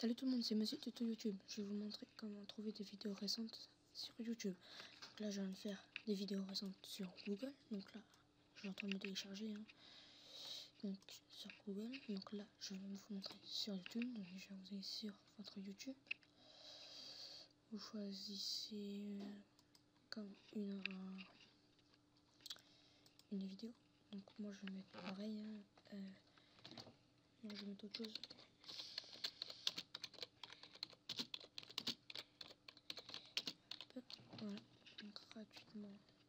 Salut tout le monde, c'est Monsieur Tuto YouTube. Je vais vous montrer comment trouver des vidéos récentes sur YouTube. Donc là, je viens de faire des vidéos récentes sur Google. Donc là, je suis en train de me télécharger. Donc sur Google. Donc là, je vais vous montrer sur YouTube. Donc je vais vous aller sur votre YouTube. Vous choisissez comme une vidéo. Donc moi, je vais mettre pareil. Je vais mettre autre chose. Voilà, donc gratuitement.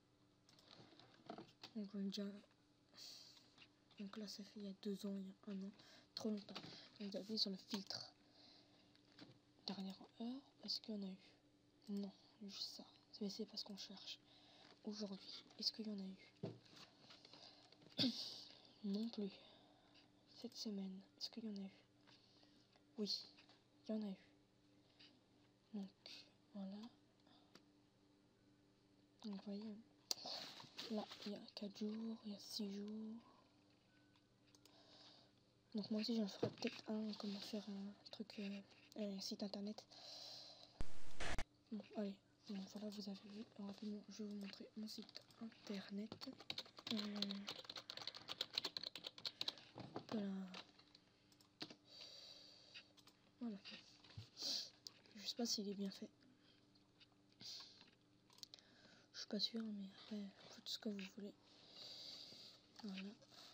Donc on dit donc là ça fait il y a 2 ans, il y a 1 an, trop longtemps. Donc vous appuyez sur le filtre. Dernière heure, est-ce qu'il y en a eu? Non, juste ça. C'est parce qu'on cherche. Aujourd'hui, est-ce qu'il y en a eu? Non plus. Cette semaine, est-ce qu'il y en a eu? Oui, il y en a eu. Donc voilà. Donc vous voyez, là il y a 4 jours, il y a 6 jours. Donc moi aussi j'en ferai peut-être comment faire un truc, un site internet. Bon allez, bon, voilà, vous avez vu. Rapidement je vais vous montrer mon site internet. Voilà. Je sais pas s'il est bien fait. Je suis pas sûr, mais après faites ce que vous voulez. Voilà.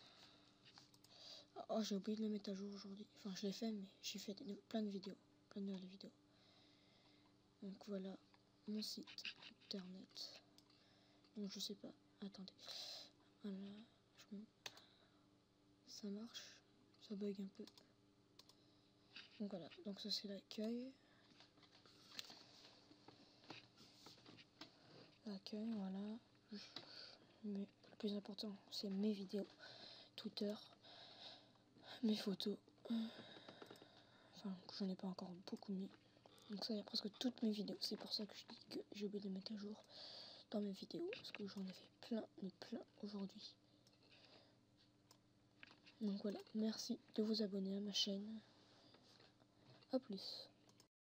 Oh, j'ai oublié de le mettre à jour aujourd'hui. Enfin, je l'ai fait, mais j'ai fait plein de vidéos. Plein de nouvelles vidéos. Donc voilà, mon site internet. Donc je sais pas. Attendez. Voilà. Ça marche. Ça bug un peu. Donc voilà. Donc ça c'est l'accueil. L'accueil, voilà. Mais le plus important, c'est mes vidéos. Twitter. Mes photos. Enfin, j'en ai pas encore beaucoup mis. Donc ça, il y a presque toutes mes vidéos. C'est pour ça que je dis que j'ai oublié de les mettre à jour dans mes vidéos. Parce que j'en ai fait plein, mais plein aujourd'hui. Donc voilà, merci de vous abonner à ma chaîne. A plus.